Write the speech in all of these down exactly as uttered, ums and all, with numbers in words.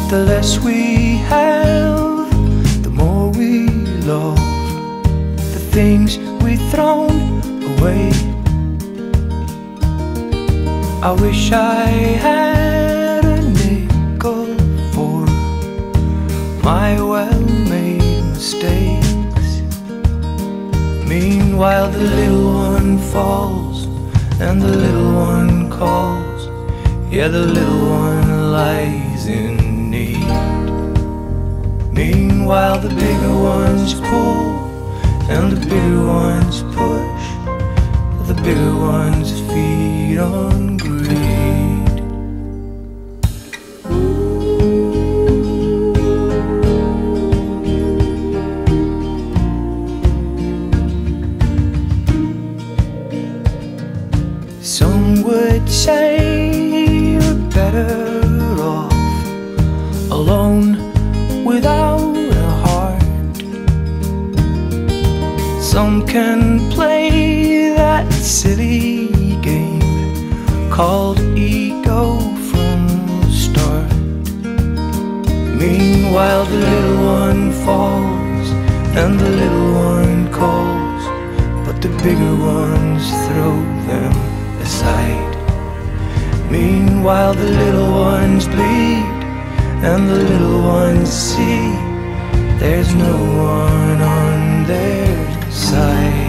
The less we have, the more we love. The things we've thrown away. I wish I had a nickel for my well-made mistakes. Meanwhile the little one falls and the little one calls. Yeah, the little one lies in need. Meanwhile the bigger ones pull and the bigger ones push. The bigger ones feed on greed. Some would say you're better off alone without a heart. Some can play that silly game called ego from the start. Meanwhile the little one falls and the little one calls, but the bigger ones throw them aside. Meanwhile the little ones bleed and the little ones see there's no one on their side.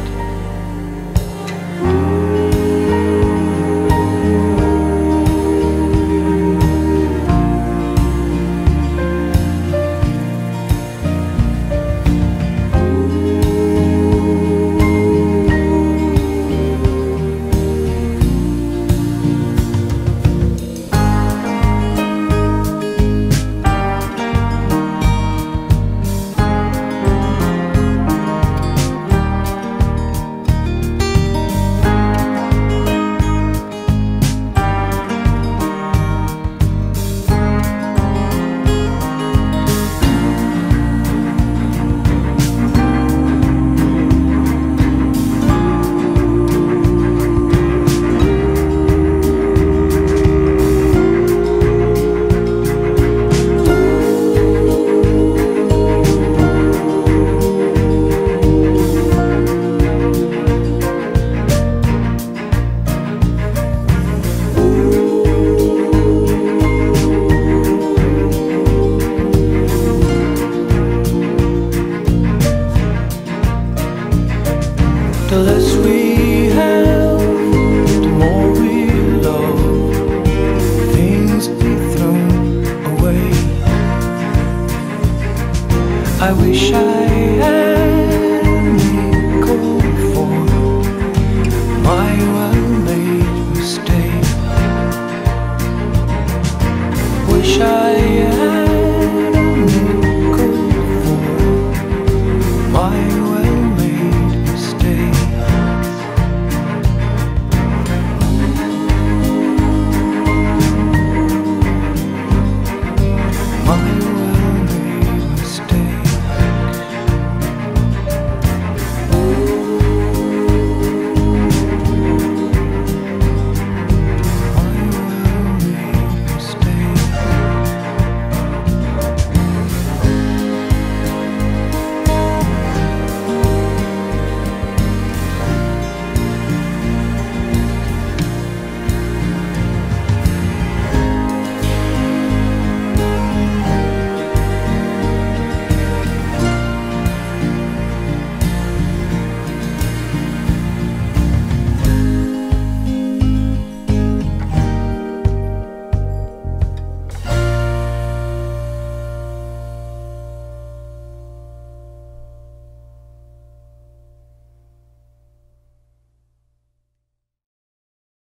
The less we have, the more we love. Things be thrown away. I wish I